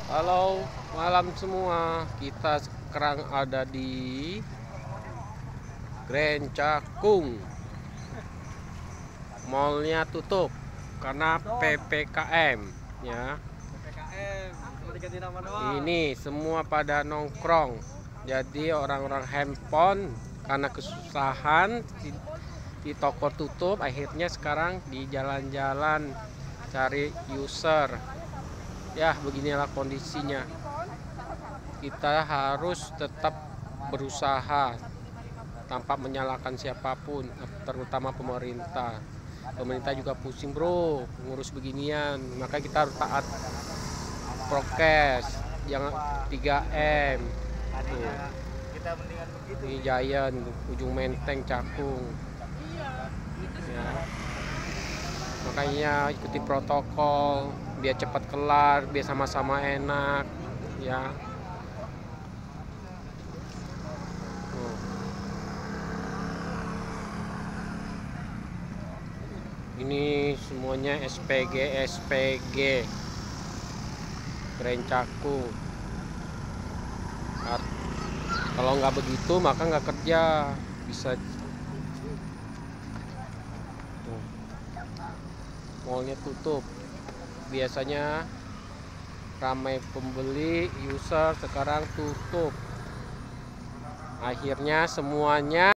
Halo, malam semua. Kita sekarang ada di Grand Cakung. Mallnya tutup karena PPKM ya. PPKM cuma diganti nama doang. Ini semua pada nongkrong. Jadi orang-orang handphone karena kesusahan di toko tutup, akhirnya sekarang di jalan-jalan cari user. Ya, beginilah kondisinya. Kita harus tetap berusaha tanpa menyalahkan siapapun, terutama pemerintah. Pemerintah juga pusing bro ngurus beginian, maka kita harus taat prokes, jangan 3M. Tuh. Kita mendingan begitu. Ini Giant, ujung Menteng Cakung ya. Makanya ikuti protokol biar cepat kelar, biar sama-sama enak ya. Ini semuanya SPG Grand Cakung. Kalau nggak begitu maka nggak kerja, bisa. Tuh. Mallnya tutup. Biasanya ramai pembeli, user, sekarang tutup. Akhirnya semuanya